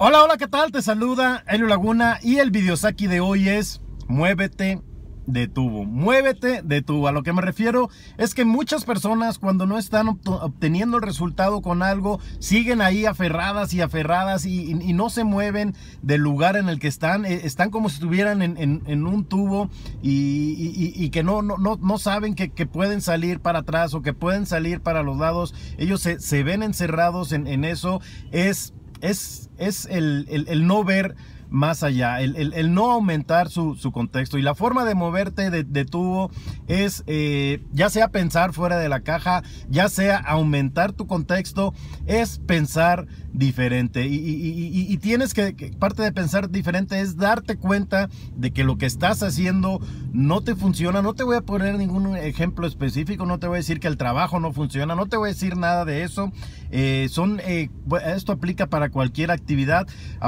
Hola, hola, ¿qué tal? Te saluda Helio Laguna y el videosaki de hoy es muévete de tubo. Muévete de tubo. A lo que me refiero es que muchas personas, cuando no están obteniendo el resultado con algo, siguen ahí aferradas y no se mueven del lugar en el que están. Están como si estuvieran en un tubo y que no saben que pueden salir para atrás o que pueden salir para los lados. Ellos se ven encerrados en eso. Es el no ver más allá, el no aumentar su contexto. Y la forma de moverte de tubo es ya sea pensar fuera de la caja, ya sea aumentar tu contexto, es pensar diferente. Y tienes que, parte de pensar diferente es darte cuenta de que lo que estás haciendo no te funciona. No te voy a poner ningún ejemplo específico, no te voy a decir que el trabajo no funciona, no te voy a decir nada de eso. Esto aplica para cualquier actividad,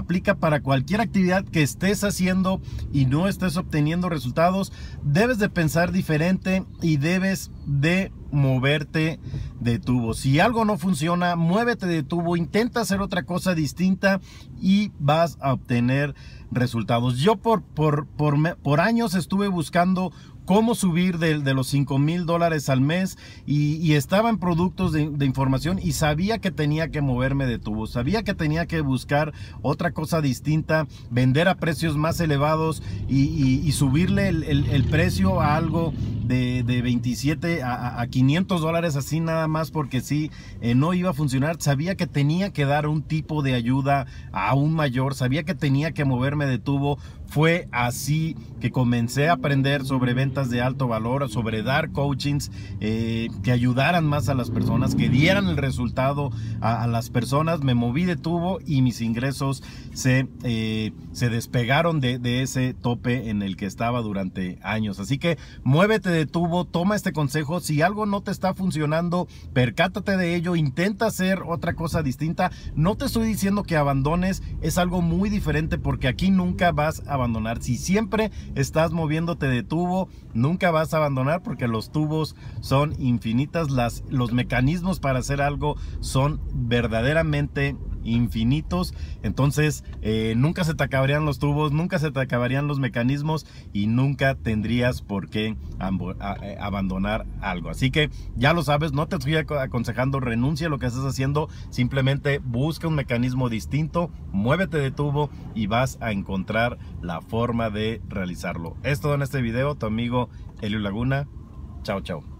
que estés haciendo y no estés obteniendo resultados. Debes de pensar diferente y debes de moverte de tubo. Si algo no funciona, muévete de tubo, intenta hacer otra cosa distinta y vas a obtener resultados. Yo por años estuve buscando cómo subir de los $5,000 al mes y estaba en productos de información y sabía que tenía que moverme de tubo, sabía que tenía que buscar otra cosa distinta, vender a precios más elevados y subirle el precio a algo de 27 a $500 así nada más porque sí, no iba a funcionar. Sabía que tenía que dar un tipo de ayuda aún mayor, sabía que tenía que moverme de tubo. Fue así que comencé a aprender sobre ventas de alto valor, sobre dar coachings que ayudaran más a las personas, que dieran el resultado a las personas. Me moví de tubo y mis ingresos se despegaron de ese tope en el que estaba durante años. Así que muévete de tubo, toma este consejo. Si algo no te está funcionando, percátate de ello, intenta hacer otra cosa distinta. No te estoy diciendo que abandones, es algo muy diferente porque aquí nunca vas a abandonar. Si siempre estás moviéndote de tubo, nunca vas a abandonar porque los tubos son infinitas. Los mecanismos para hacer algo son verdaderamente infinitos. Entonces nunca se te acabarían los tubos, nunca se te acabarían los mecanismos y nunca tendrías por qué abandonar algo. Así que ya lo sabes, no te estoy aconsejando renuncia a lo que estás haciendo, simplemente busca un mecanismo distinto, muévete de tubo y vas a encontrar la forma de realizarlo. Es todo en este video, tu amigo Helio Laguna. Chao, chao.